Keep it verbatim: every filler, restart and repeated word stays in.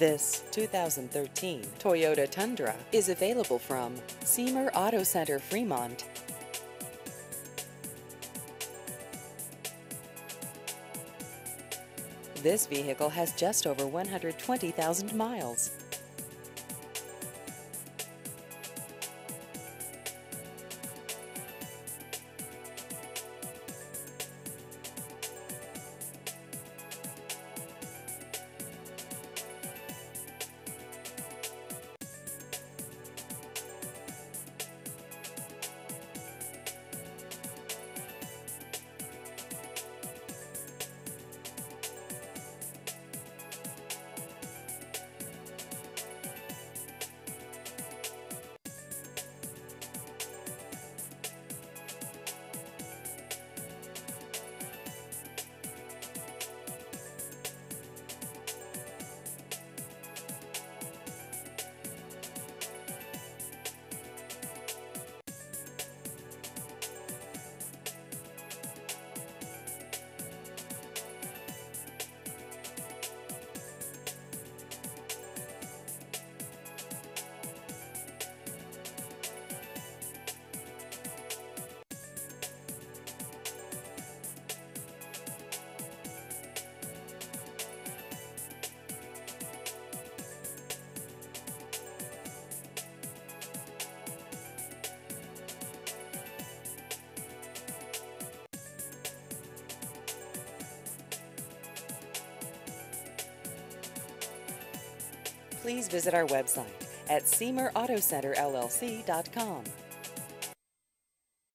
This two thousand thirteen Toyota Tundra is available from Siemer Auto Center Fremont. This vehicle has just over one hundred twenty thousand miles. Please visit our website at Siemer Auto Center L L C dot com.